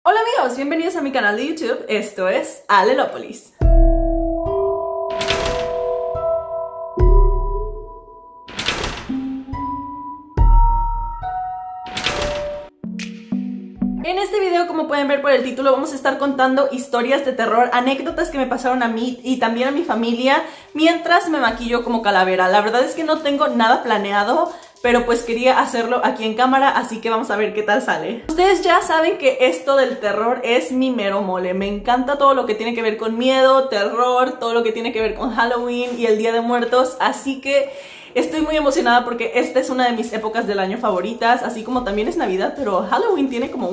Hola amigos, bienvenidos a mi canal de YouTube, esto es Alelópolis. En este video, como pueden ver por el título, vamos a estar contando historias de terror, anécdotas que me pasaron a mí y también a mi familia mientras me maquillo como calavera. La verdad es que no tengo nada planeado, pero pues quería hacerlo aquí en cámara, así que vamos a ver qué tal sale. Ustedes ya saben que esto del terror es mi mero mole. Me encanta todo lo que tiene que ver con miedo, terror, todo lo que tiene que ver con Halloween y el Día de Muertos, así que estoy muy emocionada porque esta es una de mis épocas del año favoritas, así como también es Navidad, pero Halloween tiene como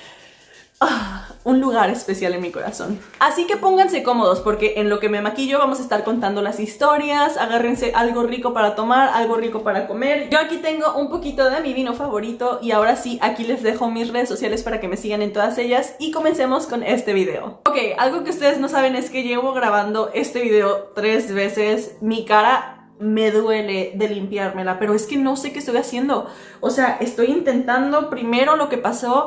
un lugar especial en mi corazón. Así que pónganse cómodos porque en lo que me maquillo vamos a estar contando las historias. Agárrense algo rico para tomar, algo rico para comer. Yo aquí tengo un poquito de mi vino favorito y ahora sí, aquí les dejo mis redes sociales para que me sigan en todas ellas y comencemos con este video. Ok, algo que ustedes no saben es que llevo grabando este video 3 veces. Mi cara me duele de limpiármela, pero es que no sé qué estoy haciendo. O sea, estoy intentando. Primero lo que pasó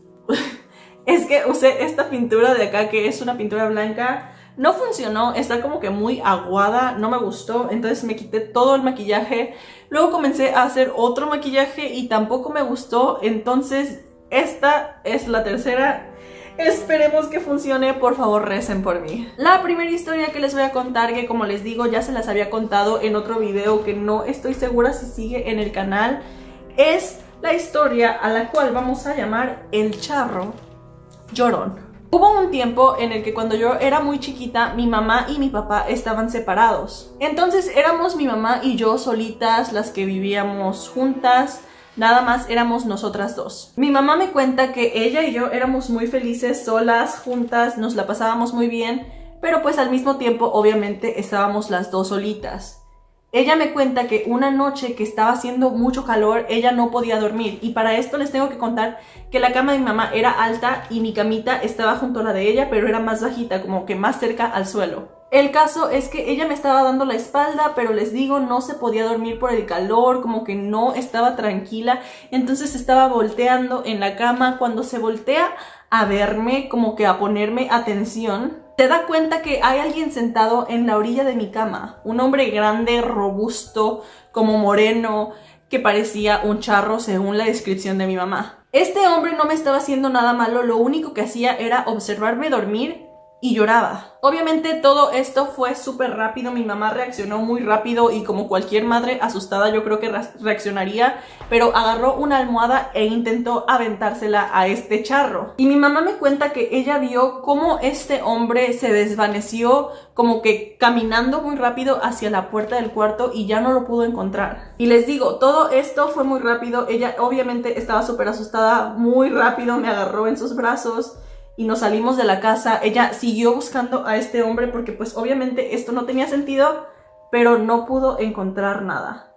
es que usé esta pintura de acá, que es una pintura blanca. No funcionó, está como que muy aguada, no me gustó, entonces me quité todo el maquillaje. Luego comencé a hacer otro maquillaje y tampoco me gustó, entonces esta es la tercera. Esperemos que funcione, por favor recen por mí. La primera historia que les voy a contar, que como les digo ya se las había contado en otro video que no estoy segura si sigue en el canal, es la historia a la cual vamos a llamar El Charro Llorón. Hubo un tiempo en el que cuando yo era muy chiquita, mi mamá y mi papá estaban separados. Entonces éramos mi mamá y yo solitas las que vivíamos juntas. Nada más éramos nosotras dos. Mi mamá me cuenta que ella y yo éramos muy felices solas, juntas, nos la pasábamos muy bien, pero pues al mismo tiempo obviamente estábamos las dos solitas. Ella me cuenta que una noche que estaba haciendo mucho calor, ella no podía dormir. Y para esto les tengo que contar que la cama de mi mamá era alta y mi camita estaba junto a la de ella, pero era más bajita, como que más cerca al suelo. El caso es que ella me estaba dando la espalda, pero les digo, no se podía dormir por el calor, como que no estaba tranquila. Entonces estaba volteando en la cama. Cuando se voltea a verme, como que a ponerme atención, se da cuenta que hay alguien sentado en la orilla de mi cama. Un hombre grande, robusto, como moreno, que parecía un charro según la descripción de mi mamá. Este hombre no me estaba haciendo nada malo, lo único que hacía era observarme dormir y lloraba. Obviamente todo esto fue súper rápido, mi mamá reaccionó muy rápido y como cualquier madre asustada yo creo que reaccionaría, pero agarró una almohada e intentó aventársela a este charro. Y mi mamá me cuenta que ella vio cómo este hombre se desvaneció, como que caminando muy rápido hacia la puerta del cuarto y ya no lo pudo encontrar. Y les digo, todo esto fue muy rápido, ella obviamente estaba súper asustada, muy rápido me agarró en sus brazos y nos salimos de la casa. Ella siguió buscando a este hombre porque pues obviamente esto no tenía sentido, pero no pudo encontrar nada.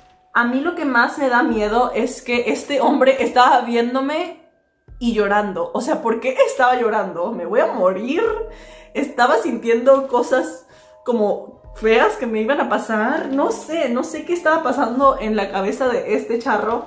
A mí lo que más me da miedo es que este hombre estaba viéndome y llorando. O sea, ¿por qué estaba llorando? ¿Me voy a morir? Estaba sintiendo cosas como feas que me iban a pasar. No sé qué estaba pasando en la cabeza de este charro,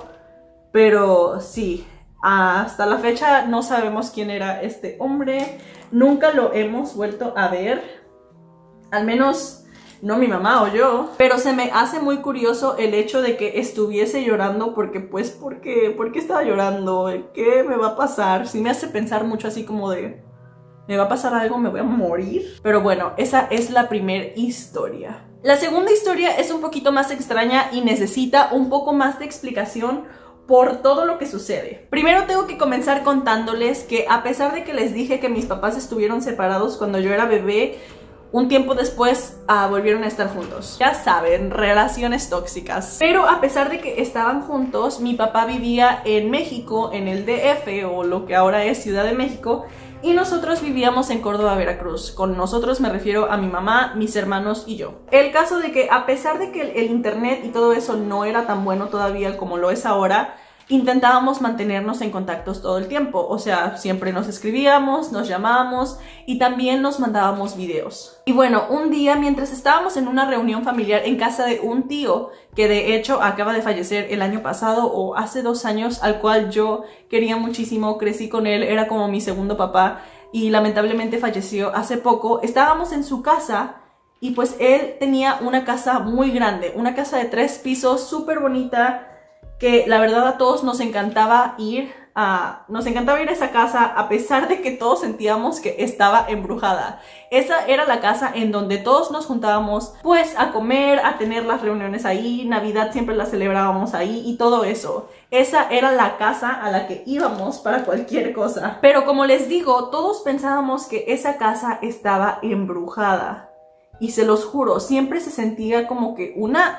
pero sí. Hasta la fecha no sabemos quién era este hombre, nunca lo hemos vuelto a ver, al menos no mi mamá o yo, pero se me hace muy curioso el hecho de que estuviese llorando porque pues, ¿por qué estaba llorando? ¿Qué me va a pasar? Sí me hace pensar mucho así como de, ¿me va a pasar algo? ¿Me voy a morir? Pero bueno, esa es la primera historia. La segunda historia es un poquito más extraña y necesita un poco más de explicación por todo lo que sucede. Primero tengo que comenzar contándoles que a pesar de que les dije que mis papás estuvieron separados cuando yo era bebé, un tiempo después volvieron a estar juntos. Ya saben, relaciones tóxicas. Pero a pesar de que estaban juntos, mi papá vivía en México, en el DF o lo que ahora es Ciudad de México, y nosotros vivíamos en Córdoba, Veracruz. Con nosotros me refiero a mi mamá, mis hermanos y yo. El caso de que a pesar de que el internet y todo eso no era tan bueno todavía como lo es ahora, intentábamos mantenernos en contactos todo el tiempo. O sea, siempre nos escribíamos, nos llamábamos y también nos mandábamos videos. Y bueno, un día mientras estábamos en una reunión familiar en casa de un tío que de hecho acaba de fallecer el año pasado o hace 2 años, al cual yo quería muchísimo, crecí con él, era como mi segundo papá y lamentablemente falleció hace poco, estábamos en su casa. Y pues él tenía una casa muy grande, una casa de 3 pisos, súper bonita, que la verdad a todos nos encantaba ir a esa casa a pesar de que todos sentíamos que estaba embrujada. Esa era la casa en donde todos nos juntábamos pues a comer, a tener las reuniones ahí, Navidad siempre la celebrábamos ahí y todo eso. Esa era la casa a la que íbamos para cualquier cosa. Pero como les digo, todos pensábamos que esa casa estaba embrujada. Y se los juro, siempre se sentía como que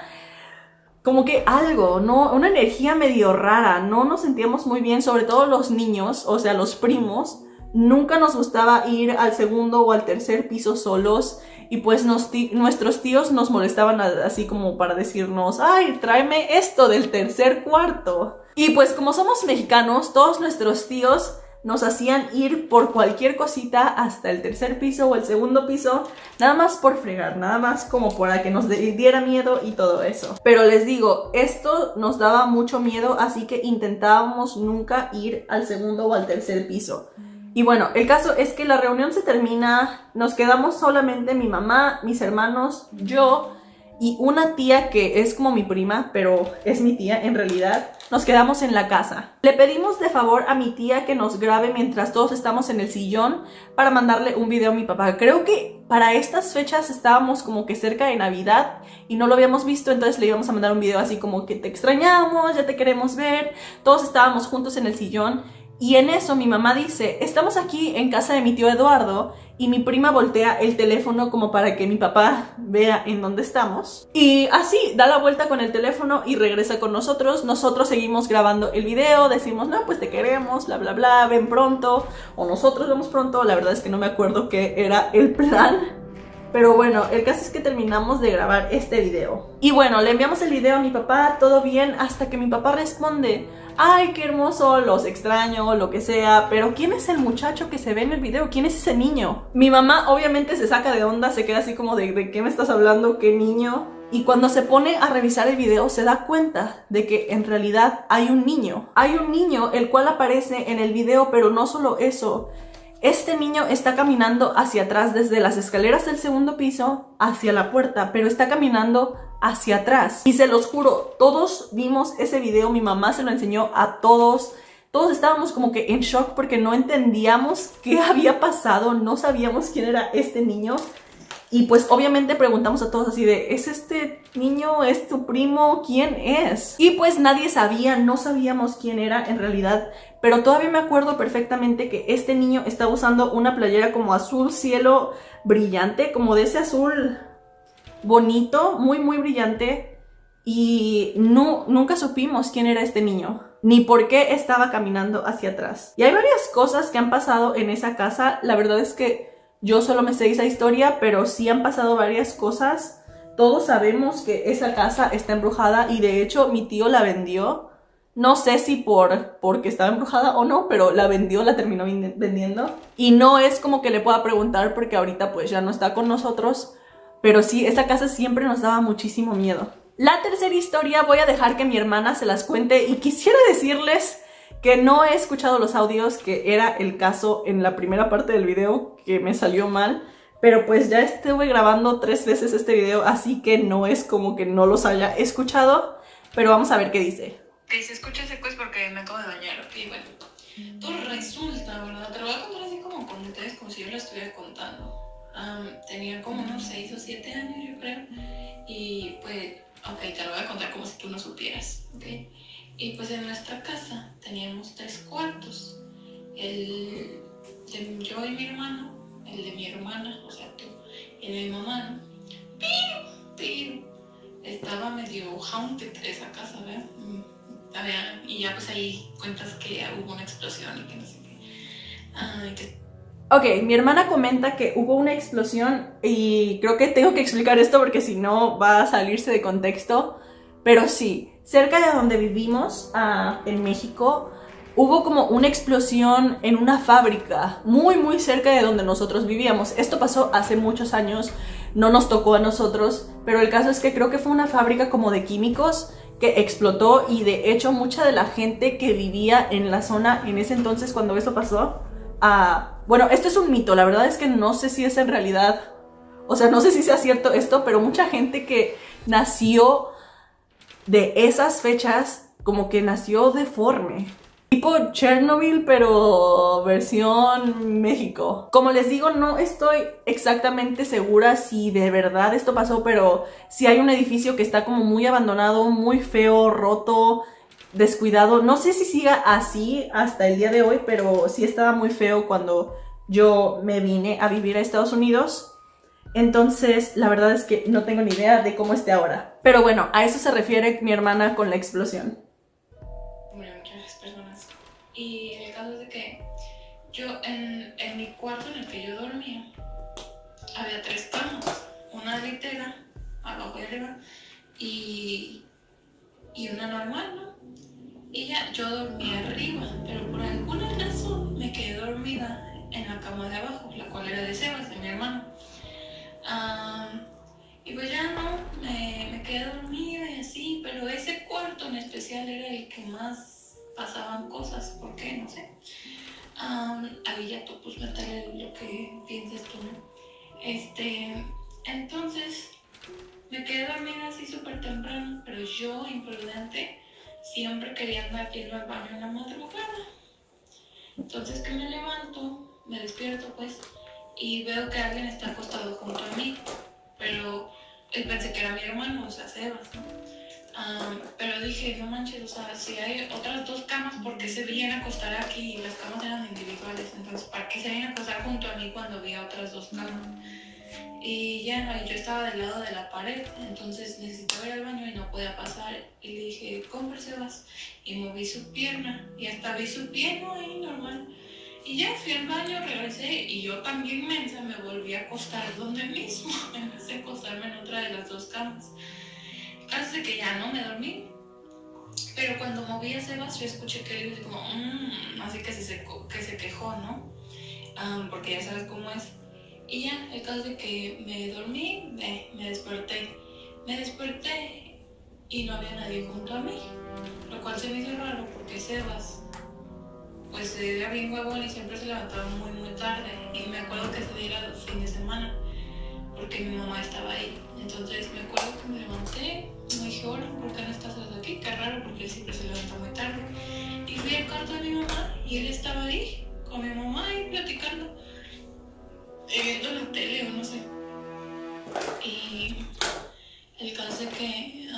algo, ¿no? Una energía medio rara, no nos sentíamos muy bien, sobre todo los niños, o sea, los primos. Nunca nos gustaba ir al segundo o al tercer piso solos y pues nuestros tíos nos molestaban así como para decirnos, ay, tráeme esto del tercer cuarto. Y pues como somos mexicanos, todos nuestros tíos nos hacían ir por cualquier cosita hasta el tercer piso o el segundo piso, nada más por fregar, nada más como para que nos diera miedo y todo eso. Pero les digo, esto nos daba mucho miedo, así que intentábamos nunca ir al segundo o al tercer piso. Y bueno, el caso es que la reunión se termina, nos quedamos solamente mi mamá, mis hermanos, yo y una tía que es como mi prima, pero es mi tía en realidad. Nos quedamos en la casa. Le pedimos de favor a mi tía que nos grabe mientras todos estamos en el sillón para mandarle un video a mi papá. Creo que para estas fechas estábamos como que cerca de Navidad y no lo habíamos visto, entonces le íbamos a mandar un video así como que te extrañamos, ya te queremos ver. Todos estábamos juntos en el sillón y en eso mi mamá dice, estamos aquí en casa de mi tío Eduardo. Y mi prima voltea el teléfono como para que mi papá vea en dónde estamos. Y así, da la vuelta con el teléfono y regresa con nosotros. Nosotros seguimos grabando el video, decimos, no, pues te queremos, bla, bla, bla, ven pronto. O nosotros vemos pronto, la verdad es que no me acuerdo qué era el plan. Pero bueno, el caso es que terminamos de grabar este video. Y bueno, le enviamos el video a mi papá, todo bien, hasta que mi papá responde, ay, qué hermoso, los extraño, lo que sea, pero ¿quién es el muchacho que se ve en el video? ¿Quién es ese niño? Mi mamá obviamente se saca de onda, se queda así como ¿de qué me estás hablando? ¿Qué niño? Y cuando se pone a revisar el video se da cuenta de que en realidad hay un niño. Hay un niño el cual aparece en el video, pero no solo eso. Este niño está caminando hacia atrás desde las escaleras del segundo piso hacia la puerta, pero está caminando hacia atrás. Y se los juro, todos vimos ese video, mi mamá se lo enseñó a todos. Todos estábamos como que en shock porque no entendíamos qué había pasado, no sabíamos quién era este niño. Y pues obviamente preguntamos a todos así de, ¿es este niño? ¿Es tu primo? ¿Quién es? Y pues nadie sabía, no sabíamos quién era en realidad. Pero todavía me acuerdo perfectamente que este niño estaba usando una playera como azul cielo brillante, como de ese azul bonito, muy muy brillante. Y nunca supimos quién era este niño, ni por qué estaba caminando hacia atrás. Y hay varias cosas que han pasado en esa casa, la verdad es que yo solo me sé esa historia, pero sí han pasado varias cosas. Todos sabemos que esa casa está embrujada y de hecho mi tío la vendió. No sé si porque estaba embrujada o no, pero la vendió, la terminó vendiendo. Y no es como que le pueda preguntar porque ahorita pues ya no está con nosotros. Pero sí, esa casa siempre nos daba muchísimo miedo. La tercera historia voy a dejar que mi hermana se las cuente y quisiera decirles que no he escuchado los audios, que era el caso en la primera parte del video, que me salió mal. Pero pues ya estuve grabando 3 veces este video, así que no es como que no los haya escuchado. Pero vamos a ver qué dice. Que se escucha ese pues porque me acabo de bañar, ok, bueno. Todo resulta, ¿verdad? Te lo voy a contar así como con detalles, como si yo lo estuviera contando. Tenía como unos 6 o 7 años, yo creo. Y pues, ok, te lo voy a contar como si tú no supieras, ok. Y pues en nuestra casa teníamos 3 cuartos. El de yo y mi hermano, el de mi hermana, o sea tú, y el de mi mamá, ¿no? Pero estaba medio haunted esa casa, ¿verdad? Y ya pues ahí cuentas que hubo una explosión y que no sé qué. Ok, mi hermana comenta que hubo una explosión y creo que tengo que explicar esto porque si no va a salirse de contexto. Pero sí, cerca de donde vivimos, en México, hubo como una explosión en una fábrica muy cerca de donde nosotros vivíamos. Esto pasó hace muchos años, no nos tocó a nosotros, pero el caso es que creo que fue una fábrica como de químicos que explotó, y de hecho mucha de la gente que vivía en la zona en ese entonces cuando esto pasó, bueno, esto es un mito, la verdad es que no sé si es en realidad, o sea, no sé si sea cierto esto, pero mucha gente que nació de esas fechas como que nació deforme. Tipo Chernobyl, pero versión México. Como les digo, no estoy exactamente segura si de verdad esto pasó, pero sí hay un edificio que está como muy abandonado, muy feo, roto, descuidado. No sé si siga así hasta el día de hoy, pero sí estaba muy feo cuando yo me vine a vivir a Estados Unidos. Entonces, la verdad es que no tengo ni idea de cómo esté ahora. Pero bueno, a eso se refiere mi hermana con la explosión. Y el caso es de que yo en mi cuarto en el que yo dormía había 3 camas, una litera abajo y arriba y una normal, ¿no? Y ya yo dormía arriba, pero por alguna razón me quedé dormida en la cama de abajo, la cual era de Sebas, de mi hermano. Y pues ya no, me quedé dormida y así, pero ese cuarto en especial era el que más pasaban cosas, ¿por qué? No sé. Ahí ya tú pues meterle lo que pienses tú, ¿no? Entonces me quedé dormida así súper temprano, pero yo, imprudente, siempre quería andar yendo al baño en la madrugada. Entonces que me levanto, me despierto pues, y veo que alguien está acostado junto a mí, pero pensé que era mi hermano, o sea, Sebas, ¿no? Pero dije, no manches, o sea, si hay otras 2 camas, ¿por qué se vienen a acostar aquí? Y las camas eran individuales, entonces, ¿para qué se vienen a acostar junto a mí cuando había otras 2 camas? Y ya, yo estaba del lado de la pared, entonces necesitaba ir al baño y no podía pasar. Y le dije, compre Sebas, y moví su pierna, y hasta vi su pie, ¿no? Ahí normal. Y ya fui al baño, regresé, y yo también mensa me volví a acostar donde mismo, en vez de acostarme en otra de las 2 camas. Así que ya no me dormí, pero cuando moví a Sebas yo escuché que él como así que se quejó, ¿no? Porque ya sabes cómo es. Y ya, el caso de que me dormí, me desperté y no había nadie junto a mí, lo cual se me hizo raro porque Sebas pues era bien huevón y siempre se levantaba muy tarde, y me acuerdo que ese día era fin de semana porque mi mamá estaba ahí. Entonces me acuerdo que me levanté, me dije, hola, ¿por qué no estás aquí? Qué raro, porque él siempre se levanta muy tarde. Y fui al cuarto de mi mamá y él estaba ahí, con mi mamá ahí platicando, viendo la tele o no sé. Y el caso es que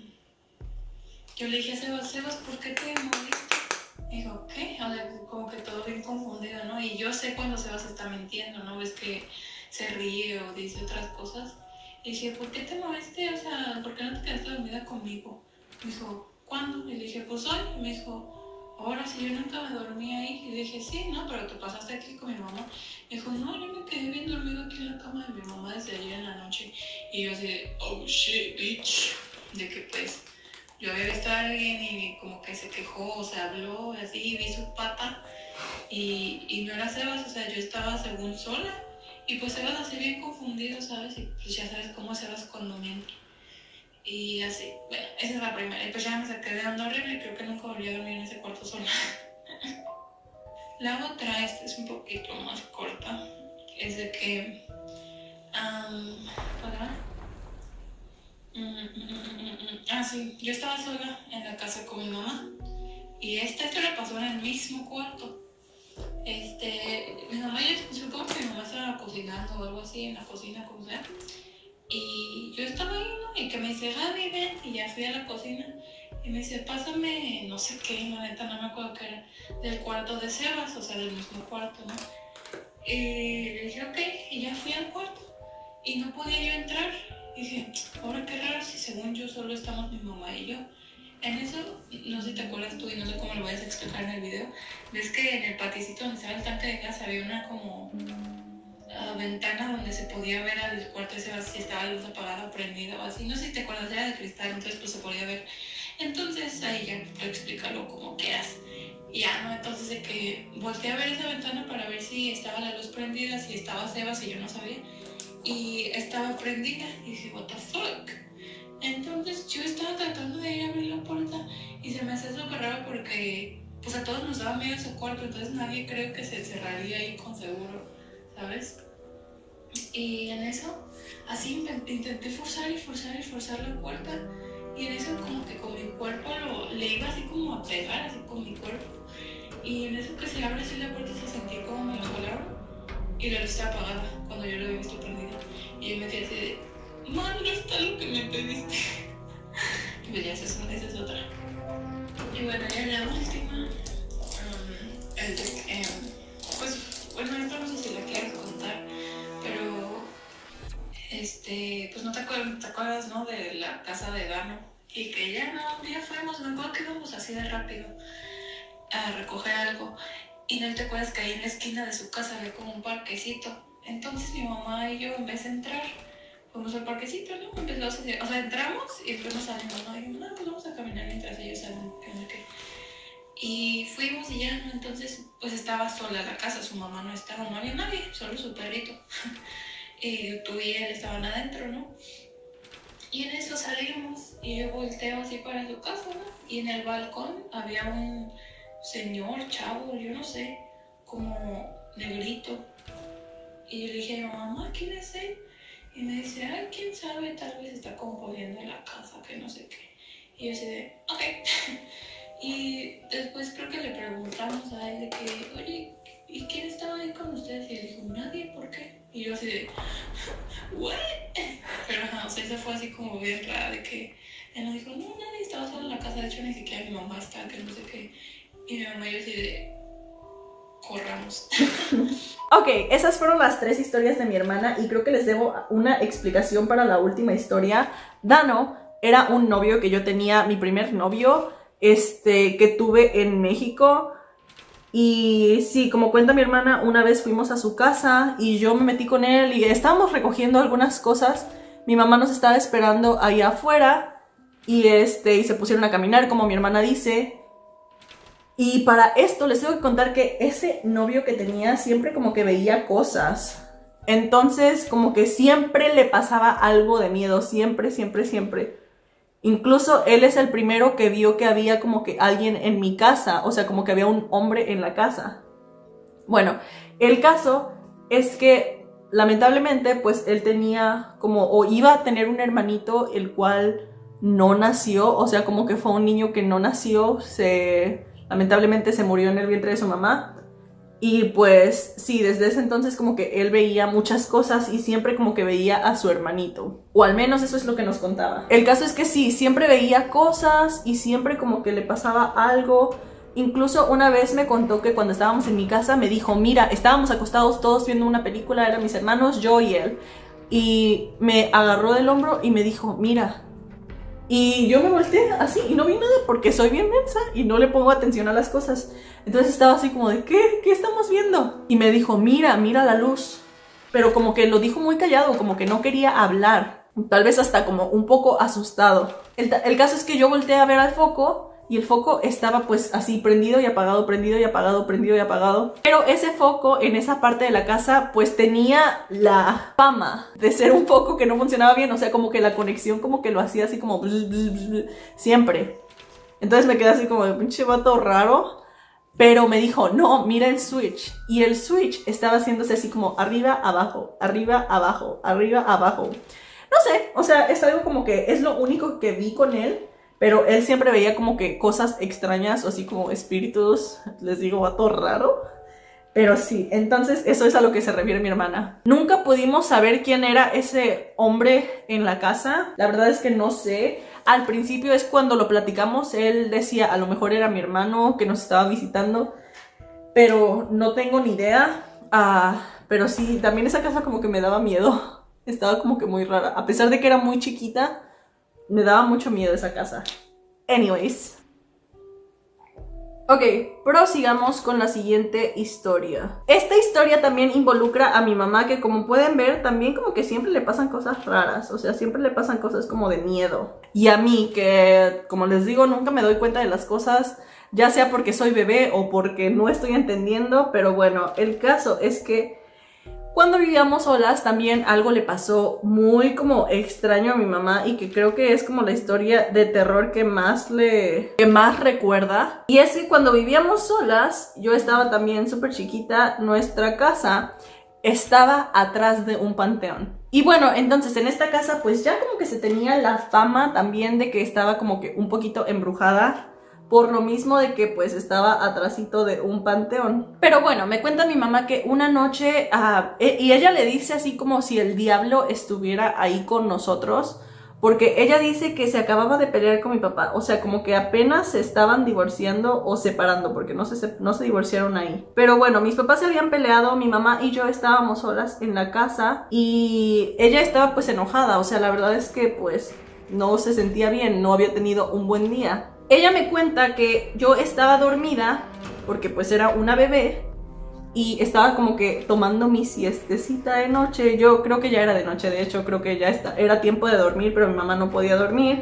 yo le dije a Sebas, ¿por qué te moviste? Me dijo, ¿qué? O sea, como que todo bien confundido, ¿no? Y yo sé cuando Sebas está mintiendo, ¿no? Ves que se ríe o dice otras cosas. Y dije, ¿por qué te moviste? O sea, ¿por qué no te quedaste dormida conmigo? Me dijo, ¿cuándo? Y le dije, pues hoy. Y me dijo, ahora sí, yo nunca me dormí ahí. Y le dije, sí, no, pero te pasaste aquí con mi mamá. Me dijo, no, yo me quedé bien dormido aquí en la cama de mi mamá desde ayer en la noche. Y yo así, oh shit, bitch. De que pues yo había visto a alguien y como que se quejó, o sea, habló así, y vi su pata. Y no era Sebas, o sea, yo estaba según sola. Y pues Sebas así bien confundido, ¿sabes? Y pues ya sabes cómo Sebas cuando miente. Y así, bueno, esa es la primera. Y pues ya me saqué de onda horrible y creo que nunca volví a dormir en ese cuarto sola. La otra, esta es un poquito más corta. Es de que... ¿Para? Sí, yo estaba sola en la casa con mi mamá. Y esto le pasó en el mismo cuarto. Mi mamá, yo supongo que mi mamá estaba cocinando o algo así en la cocina, como sea. Y yo estaba ahí, ¿no? Y que me dice, Javi, ven. Y ya fui a la cocina. Y me dice, pásame, no sé qué, la neta, no me acuerdo qué era, del cuarto de Sebas, o sea, del mismo cuarto, ¿no? Y le dije, ok. Y ya fui al cuarto. Y no podía yo entrar. Y dije, ahora qué raro si según yo solo estamos mi mamá y yo. En eso, no sé si te acuerdas tú y no sé cómo lo vayas a explicar en el video, ves que en el paticito donde estaba el tanque de gas había una como ventana donde se podía ver al cuarto ese si estaba la luz apagada o prendida o así, no sé si te acuerdas, era de cristal, entonces pues se podía ver. Entonces ahí ya explícalo como quieras. Y ya, ¿no? Entonces de que volteé a ver esa ventana para ver si estaba la luz prendida, si estaba Sebas, y yo no sabía. Y estaba prendida y dije, what the fuck. Entonces yo estaba tratando de ir a abrir la puerta y se me hace súper raro porque pues a todos nos daba miedo ese cuarto, entonces nadie creo que se encerraría ahí con seguro, ¿sabes? Y en eso, así intenté forzar la puerta, y en eso como que con mi cuerpo le iba así como a pegar, así con mi cuerpo. Y en eso que se abre así la puerta, se sentí como me lo jalaron y la luz estaba apagada cuando yo lo había visto prendida. Y yo me quedé así de, man, no está lo que me pediste. Y pues ya esa es otra. Y bueno, ya la última, pues bueno, esto no sé si la quiero contar, pero pues no te acuerdas, ¿no? De la casa de Dano, y que ya no, un día fuimos, me acuerdo que íbamos así de rápido a recoger algo, y no te acuerdas que ahí en la esquina de su casa había como un parquecito. Entonces mi mamá y yo, en vez de entrar, fuimos al parquecito, ¿no? Empezamos o sea, entramos y después nos salimos, ¿no? Y dijimos, no, pues vamos a caminar mientras ellos salen, que no sé qué. Y fuimos y ya, ¿no? Entonces, pues estaba sola la casa, su mamá no estaba, no había nadie, solo su perrito. Y tú y él estaban adentro, ¿no? Y en eso salimos y yo volteo así para su casa, ¿no? Y en el balcón había un señor, chavo, yo no sé, como negrito. Y yo le dije a mi mamá, ¿quién es él? Y me dice, ay, quién sabe, tal vez está componiendo la casa, que no sé qué. Y yo así de, ok. Y después creo que le preguntamos a él de que, oye, ¿y quién estaba ahí con ustedes? Y él dijo, nadie, ¿por qué? Y yo así de, ¿what? Pero ajá, o sea, eso fue así como bien rara de que él nos dijo, no, nadie, estaba solo en la casa, de hecho ni siquiera mi mamá está, que no sé qué. Y mi mamá y yo así de, corramos. Ok, esas fueron las 3 historias de mi hermana y creo que les debo una explicación para la última historia. Dano era un novio que yo tenía, mi primer novio, que tuve en México. Y sí, como cuenta mi hermana, una vez fuimos a su casa y yo me metí con él y estábamos recogiendo algunas cosas. Mi mamá nos estaba esperando ahí afuera y, y se pusieron a caminar, como mi hermana dice. Y para esto les tengo que contar que ese novio que tenía siempre como que veía cosas. Entonces como que siempre le pasaba algo de miedo, siempre, siempre, siempre. Incluso él es el primero que vio que había como que alguien en mi casa, o sea, como que había un hombre en la casa. Bueno, el caso es que lamentablemente pues él tenía como, o iba a tener un hermanito el cual no nació, o sea, como que fue un niño que no nació, lamentablemente se murió en el vientre de su mamá. Y pues sí, desde ese entonces como que él veía muchas cosas y siempre como que veía a su hermanito. O al menos eso es lo que nos contaba. El caso es que sí, siempre veía cosas y siempre como que le pasaba algo. Incluso una vez me contó que cuando estábamos en mi casa me dijo, mira, estábamos acostados todos viendo una película, eran mis hermanos, yo y él. Y me agarró del hombro y me dijo, mira. Y yo me volteé así y no vi nada porque soy bien mensa y no le pongo atención a las cosas. Entonces estaba así como de, ¿qué? ¿Qué estamos viendo? Y me dijo, mira, mira la luz. Pero como que lo dijo muy callado, como que no quería hablar. Tal vez hasta como un poco asustado. El caso es que yo volteé a ver al foco y el foco estaba pues así prendido y apagado, prendido y apagado, prendido y apagado. Pero ese foco en esa parte de la casa pues tenía la fama de ser un foco que no funcionaba bien. O sea, como que la conexión como que lo hacía así como siempre. Entonces me quedé así como de pinche vato raro. Pero me dijo, no, mira el switch. Y el switch estaba haciéndose así como arriba, abajo, arriba, abajo, arriba, abajo. No sé, o sea, es algo como que es lo único que vi con él. Pero él siempre veía como que cosas extrañas o así como espíritus, les digo, vato raro. Pero sí, entonces eso es a lo que se refiere mi hermana. Nunca pudimos saber quién era ese hombre en la casa. La verdad es que no sé. Al principio es cuando lo platicamos, él decía, a lo mejor era mi hermano que nos estaba visitando. Pero no tengo ni idea. Pero sí, también esa casa como que me daba miedo. Estaba como que muy rara. A pesar de que era muy chiquita, me daba mucho miedo esa casa. Anyways. Ok, prosigamos con la siguiente historia. Esta historia también involucra a mi mamá, que como pueden ver, también como que siempre le pasan cosas raras. O sea, siempre le pasan cosas como de miedo. Y a mí, que como les digo, nunca me doy cuenta de las cosas, ya sea porque soy bebé o porque no estoy entendiendo. Pero bueno, el caso es que cuando vivíamos solas también algo le pasó muy como extraño a mi mamá, y que creo que es como la historia de terror que más recuerda. Y es que cuando vivíamos solas, yo estaba también súper chiquita, nuestra casa estaba atrás de un panteón. Y bueno, entonces en esta casa pues ya como que se tenía la fama también de que estaba como que un poquito embrujada, por lo mismo de que pues estaba atrásito de un panteón. Pero bueno, me cuenta mi mamá que una noche, y ella le dice así como si el diablo estuviera ahí con nosotros, porque ella dice que se acababa de pelear con mi papá, o sea, como que apenas se estaban divorciando o separando, porque no se divorciaron ahí. Pero bueno, mis papás se habían peleado, mi mamá y yo estábamos solas en la casa, y ella estaba pues enojada, o sea, la verdad es que pues no se sentía bien, no había tenido un buen día. Ella me cuenta que yo estaba dormida, porque pues era una bebé, y estaba como que tomando mi siestecita de noche. Yo creo que ya era de noche, de hecho creo que ya era tiempo de dormir, pero mi mamá no podía dormir.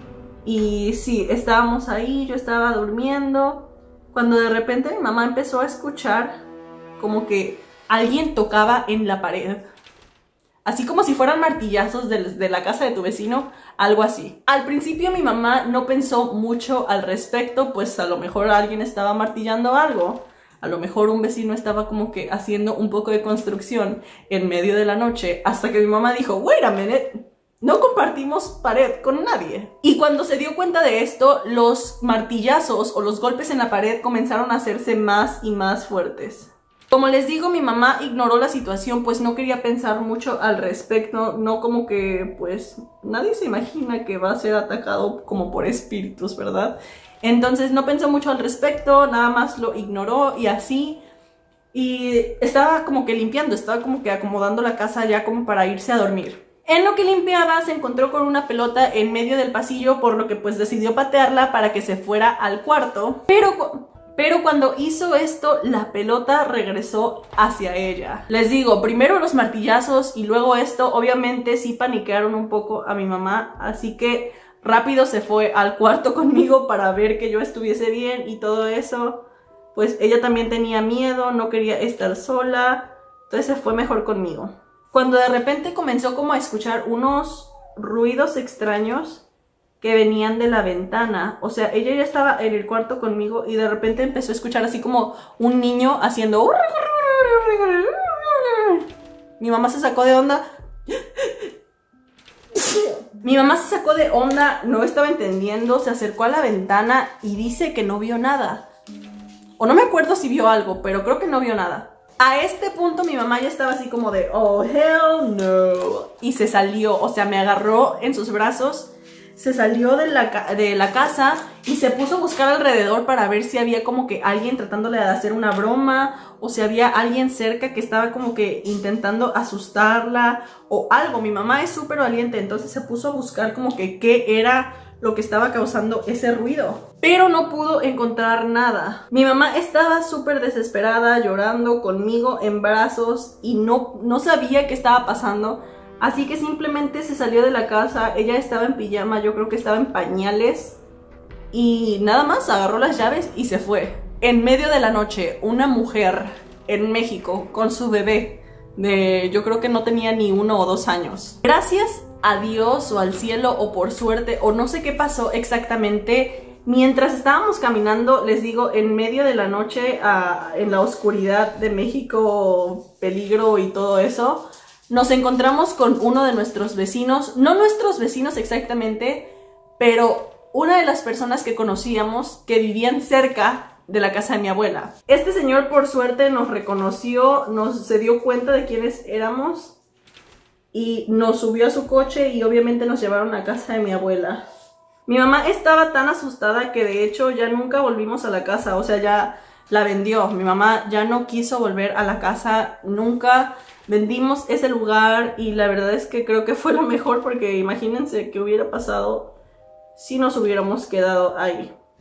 Y sí, estábamos ahí, yo estaba durmiendo, cuando de repente mi mamá empezó a escuchar como que alguien tocaba en la pared. Así como si fueran martillazos de la casa de tu vecino, algo así. Al principio mi mamá no pensó mucho al respecto, pues a lo mejor alguien estaba martillando algo. A lo mejor un vecino estaba como que haciendo un poco de construcción en medio de la noche, hasta que mi mamá dijo, wait a minute, no compartimos pared con nadie. Y cuando se dio cuenta de esto, los martillazos o los golpes en la pared comenzaron a hacerse más y más fuertes. Como les digo, mi mamá ignoró la situación, pues no quería pensar mucho al respecto. No, como que pues nadie se imagina que va a ser atacado como por espíritus, ¿verdad? Entonces no pensó mucho al respecto, nada más lo ignoró y así. Y estaba como que limpiando, estaba como que acomodando la casa ya como para irse a dormir. En lo que limpiaba se encontró con una pelota en medio del pasillo, por lo que pues decidió patearla para que se fuera al cuarto. Pero cuando hizo esto, la pelota regresó hacia ella. Les digo, primero los martillazos y luego esto, obviamente sí paniquearon un poco a mi mamá, así que rápido se fue al cuarto conmigo para ver que yo estuviese bien y todo eso. Pues ella también tenía miedo, no quería estar sola, entonces se fue mejor conmigo. Cuando de repente comenzó como a escuchar unos ruidos extraños que venían de la ventana, o sea, ella ya estaba en el cuarto conmigo y de repente empezó a escuchar así como un niño haciendo... Mi mamá se sacó de onda. Mi mamá se sacó de onda, no estaba entendiendo, se acercó a la ventana y dice que no vio nada. O no me acuerdo si vio algo, pero creo que no vio nada. A este punto mi mamá ya estaba así como de, oh, hell no. Y se salió, o sea, me agarró en sus brazos, se salió de la casa y se puso a buscar alrededor para ver si había como que alguien tratándole de hacer una broma, o si había alguien cerca que estaba como que intentando asustarla o algo. Mi mamá es súper valiente, entonces se puso a buscar como que qué era lo que estaba causando ese ruido, pero no pudo encontrar nada. Mi mamá estaba súper desesperada, llorando conmigo en brazos y no sabía qué estaba pasando. Así que simplemente se salió de la casa. Ella estaba en pijama, yo creo que estaba en pañales, y nada más agarró las llaves y se fue. En medio de la noche, una mujer en México con su bebé yo creo que no tenía ni 1 o 2 años. Gracias a Dios o al cielo o por suerte o no sé qué pasó exactamente, mientras estábamos caminando, les digo, en medio de la noche, en la oscuridad de México, peligro y todo eso, nos encontramos con uno de nuestros vecinos, no nuestros vecinos exactamente, pero una de las personas que conocíamos que vivían cerca de la casa de mi abuela. Este señor por suerte nos reconoció, se dio cuenta de quiénes éramos y nos subió a su coche y obviamente nos llevaron a casa de mi abuela. Mi mamá estaba tan asustada que de hecho ya nunca volvimos a la casa, o sea, ya la vendió. Mi mamá ya no quiso volver a la casa nunca. Vendimos ese lugar y la verdad es que creo que fue lo mejor, porque imagínense qué hubiera pasado si nos hubiéramos quedado ahí.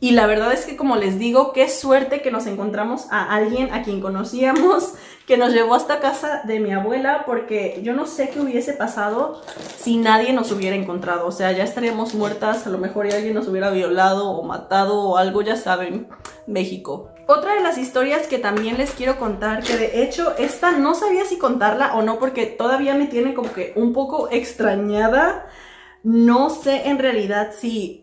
Y la verdad es que, como les digo, qué suerte que nos encontramos a alguien a quien conocíamos, que nos llevó hasta casa de mi abuela, porque yo no sé qué hubiese pasado si nadie nos hubiera encontrado. O sea, ya estaríamos muertas, a lo mejor ya alguien nos hubiera violado o matado o algo, ya saben, México. Otra de las historias que también les quiero contar, que de hecho esta no sabía si contarla o no, porque todavía me tiene como que un poco extrañada. No sé en realidad si...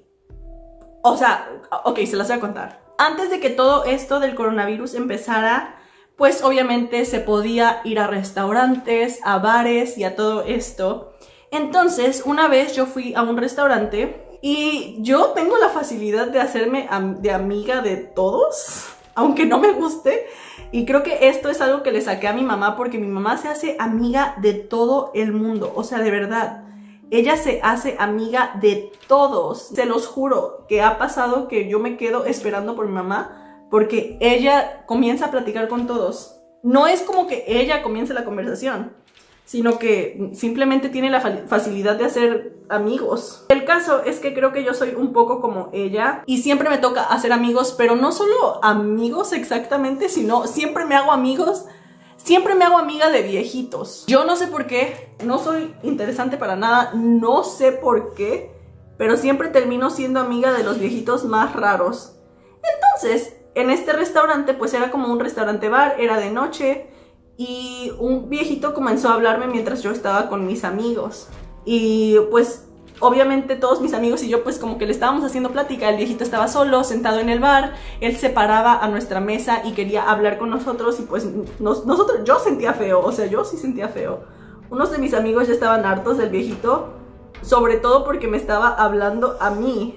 O sea, ok, se las voy a contar. Antes de que todo esto del coronavirus empezara, pues obviamente se podía ir a restaurantes, a bares y a todo esto. Entonces, una vez yo fui a un restaurante y yo tengo la facilidad de hacerme de amiga de todos, aunque no me guste. Y creo que esto es algo que le saqué a mi mamá, porque mi mamá se hace amiga de todo el mundo. O sea, de verdad. Ella se hace amiga de todos. Se los juro que ha pasado que yo me quedo esperando por mi mamá porque ella comienza a platicar con todos. No es como que ella comience la conversación, sino que simplemente tiene la facilidad de hacer amigos. El caso es que creo que yo soy un poco como ella y siempre me toca hacer amigos, pero no solo amigos exactamente, sino siempre me hago amigos. Siempre me hago amiga de viejitos. Yo no sé por qué, no soy interesante para nada, no sé por qué, pero siempre termino siendo amiga de los viejitos más raros. Entonces, en este restaurante, pues era como un restaurante bar, era de noche, y un viejito comenzó a hablarme mientras yo estaba con mis amigos. Y pues obviamente todos mis amigos y yo pues como que le estábamos haciendo plática. El viejito estaba solo, sentado en el bar. Él se paraba a nuestra mesa y quería hablar con nosotros. Y pues yo sentía feo, o sea, yo sí sentía feo. Unos de mis amigos ya estaban hartos del viejito, sobre todo porque me estaba hablando a mí.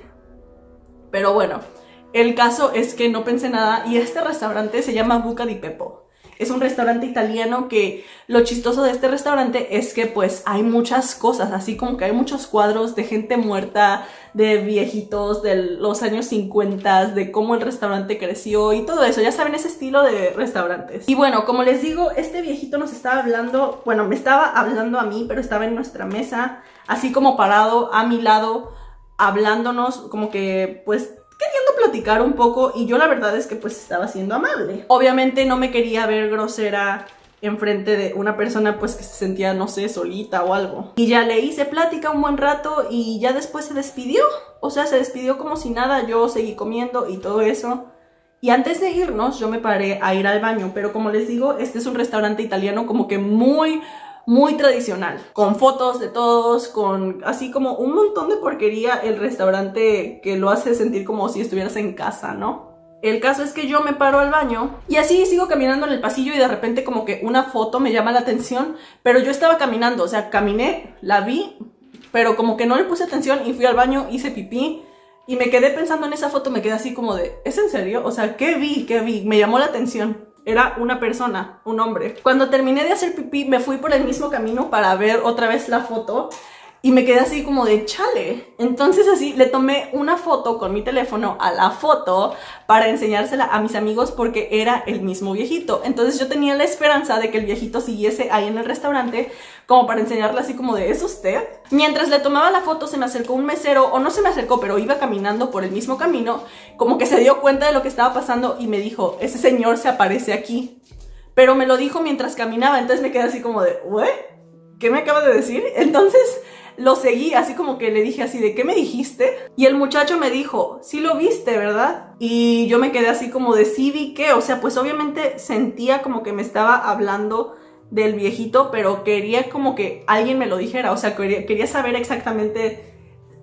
Pero bueno, el caso es que no pensé nada. Y este restaurante se llama Buca di Beppo. Es un restaurante italiano que lo chistoso de este restaurante es que pues hay muchas cosas, así como que hay muchos cuadros de gente muerta, de viejitos de los años 50, de cómo el restaurante creció y todo eso, ya saben, ese estilo de restaurantes. Y bueno, como les digo, este viejito nos estaba hablando, bueno, me estaba hablando a mí, pero estaba en nuestra mesa, así como parado a mi lado, hablándonos como que pues queriendo platicar un poco, y yo la verdad es que pues estaba siendo amable. Obviamente no me quería ver grosera enfrente de una persona pues que se sentía, no sé, solita o algo. Y ya le hice plática un buen rato y ya después se despidió. O sea, se despidió como si nada, yo seguí comiendo y todo eso. Y antes de irnos yo me paré a ir al baño, pero como les digo, este es un restaurante italiano como que muy tradicional, con fotos de todos, con así como un montón de porquería, el restaurante que lo hace sentir como si estuvieras en casa, ¿no? El caso es que yo me paro al baño y así sigo caminando en el pasillo y de repente como que una foto me llama la atención, pero yo estaba caminando, o sea, caminé, la vi, pero como que no le puse atención y fui al baño, hice pipí y me quedé pensando en esa foto, me quedé así como de, ¿es en serio? O sea, ¿qué vi? ¿Qué vi? Me llamó la atención. Era una persona, un hombre. Cuando terminé de hacer pipí, me fui por el mismo camino para ver otra vez la foto y me quedé así como de chale. Entonces así le tomé una foto con mi teléfono a la foto para enseñársela a mis amigos porque era el mismo viejito. Entonces yo tenía la esperanza de que el viejito siguiese ahí en el restaurante como para enseñarle así como de ¿es usted? Mientras le tomaba la foto se me acercó un mesero, o no se me acercó, pero iba caminando por el mismo camino, como que se dio cuenta de lo que estaba pasando y me dijo, ese señor se aparece aquí. Pero me lo dijo mientras caminaba, entonces me quedé así como de ¿qué me acaba de decir? Entonces lo seguí, así como que le dije así de ¿qué me dijiste? Y el muchacho me dijo, sí lo viste, ¿verdad? Y yo me quedé así como de sí vi qué, o sea, pues obviamente sentía como que me estaba hablando del viejito, pero quería como que alguien me lo dijera, o sea, quería saber exactamente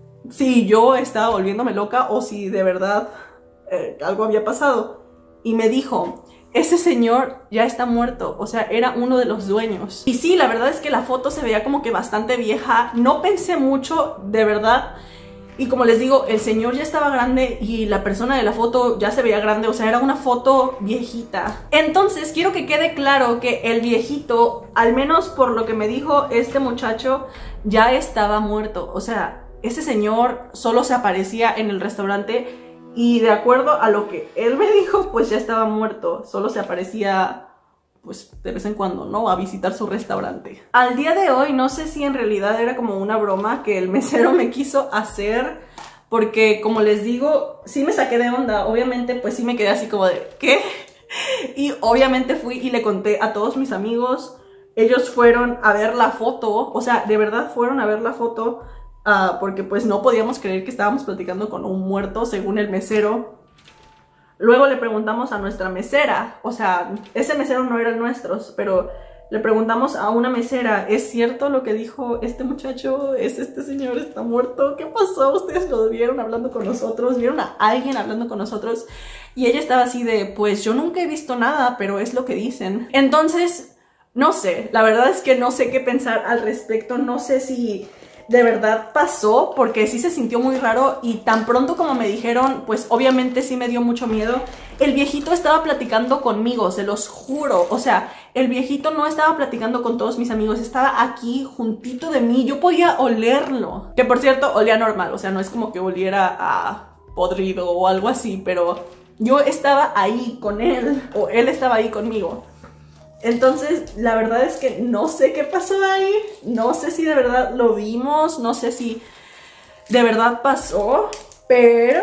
si yo estaba volviéndome loca o si de verdad algo había pasado. Y me dijo, ese señor ya está muerto, o sea, era uno de los dueños. Y sí, la verdad es que la foto se veía como que bastante vieja, no pensé mucho, de verdad. Y como les digo, el señor ya estaba grande y la persona de la foto ya se veía grande, o sea, era una foto viejita. Entonces, quiero que quede claro que el viejito, al menos por lo que me dijo este muchacho, ya estaba muerto. O sea, ese señor solo se aparecía en el restaurante y de acuerdo a lo que él me dijo, pues ya estaba muerto. Solo se aparecía pues de vez en cuando, ¿no? A visitar su restaurante. Al día de hoy no sé si en realidad era como una broma que el mesero me quiso hacer porque como les digo, sí me saqué de onda, obviamente pues sí me quedé así como de ¿qué? Y obviamente fui y le conté a todos mis amigos. Ellos fueron a ver la foto, o sea, de verdad fueron a ver la foto, porque pues no podíamos creer que estábamos platicando con un muerto, según el mesero. Luego le preguntamos a nuestra mesera, o sea, ese mesero no era el nuestro, pero le preguntamos a una mesera, ¿es cierto lo que dijo este muchacho? ¿Es este señor está muerto? ¿Qué pasó? ¿Ustedes lo vieron hablando con nosotros? ¿Vieron a alguien hablando con nosotros? Y ella estaba así de, pues yo nunca he visto nada, pero es lo que dicen. Entonces, no sé, la verdad es que no sé qué pensar al respecto, no sé si de verdad pasó, porque sí se sintió muy raro y tan pronto como me dijeron, pues obviamente sí me dio mucho miedo. El viejito estaba platicando conmigo, se los juro, o sea, el viejito no estaba platicando con todos mis amigos, estaba aquí juntito de mí, yo podía olerlo, que por cierto olía normal, o sea, no es como que oliera a podrido o algo así, pero yo estaba ahí con él, o él estaba ahí conmigo. Entonces, la verdad es que no sé qué pasó ahí, no sé si de verdad lo vimos, no sé si de verdad pasó, pero,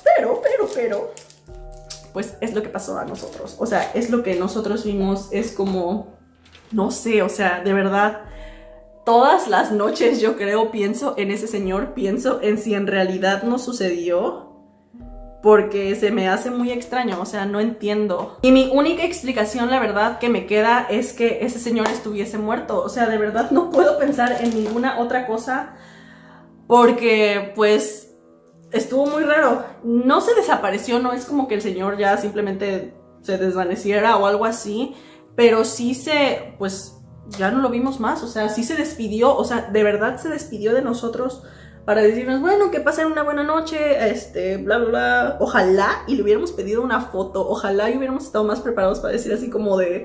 pues es lo que pasó a nosotros, o sea, es lo que nosotros vimos, es como, no sé, o sea, de verdad, todas las noches yo creo pienso en ese señor, pienso en si en realidad no sucedió. Porque se me hace muy extraño, o sea, no entiendo. Y mi única explicación, la verdad, que me queda es que ese señor estuviese muerto. O sea, de verdad no puedo pensar en ninguna otra cosa porque, pues, estuvo muy raro. No se desapareció, no es como que el señor ya simplemente se desvaneciera o algo así, pero sí pues, ya no lo vimos más. O sea, sí se despidió, o sea, de verdad se despidió de nosotros para decirnos, bueno, que pasen una buena noche, bla, bla, bla. Ojalá y le hubiéramos pedido una foto, ojalá y hubiéramos estado más preparados para decir así como de,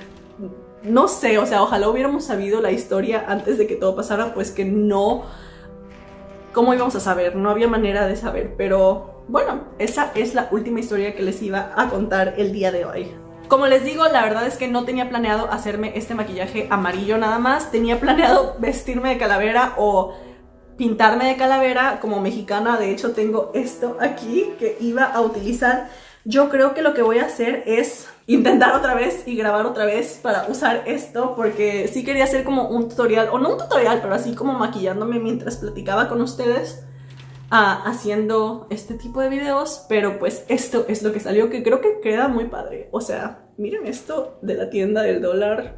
no sé, o sea, ojalá hubiéramos sabido la historia antes de que todo pasara, pues que no, ¿cómo íbamos a saber? No había manera de saber, pero bueno, esa es la última historia que les iba a contar el día de hoy. Como les digo, la verdad es que no tenía planeado hacerme este maquillaje amarillo nada más, tenía planeado vestirme de calavera o pintarme de calavera como mexicana. De hecho tengo esto aquí que iba a utilizar. Yo creo que lo que voy a hacer es intentar otra vez y grabar otra vez para usar esto, porque sí quería hacer como un tutorial, o no un tutorial, pero así como maquillándome mientras platicaba con ustedes, haciendo este tipo de videos. Pero pues esto es lo que salió, que creo que queda muy padre. O sea, miren esto de la tienda del dólar.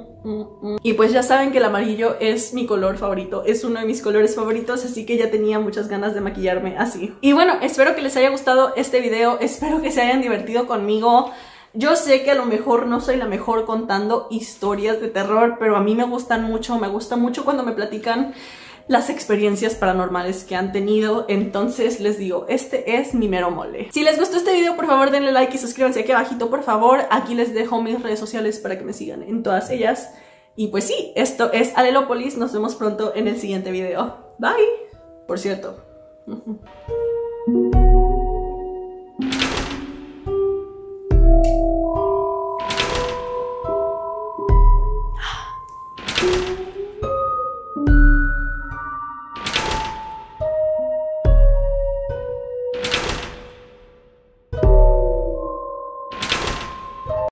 Y pues ya saben que el amarillo es mi color favorito, es uno de mis colores favoritos, así que ya tenía muchas ganas de maquillarme así. Y bueno, espero que les haya gustado este video, espero que se hayan divertido conmigo. Yo sé que a lo mejor no soy la mejor contando historias de terror, pero a mí me gustan mucho, me gusta mucho cuando me platican las experiencias paranormales que han tenido. Entonces les digo, este es mi mero mole. Si les gustó este video, por favor denle like y suscríbanse aquí abajito, por favor. Aquí les dejo mis redes sociales para que me sigan en todas ellas. Y pues sí, esto es Alelopolis, nos vemos pronto en el siguiente video. Bye. Por cierto.